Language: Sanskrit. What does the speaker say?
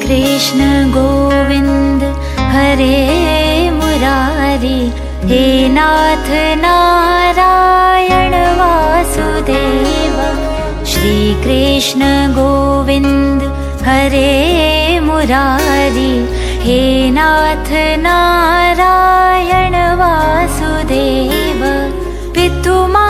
कृष्ण गोविंद हरे मुरारी, हे नाथ नारायण वासुदेव। श्री कृष्ण गोविंद हरे मुरारी, हे नाथ नारायण वासुदेव। पितु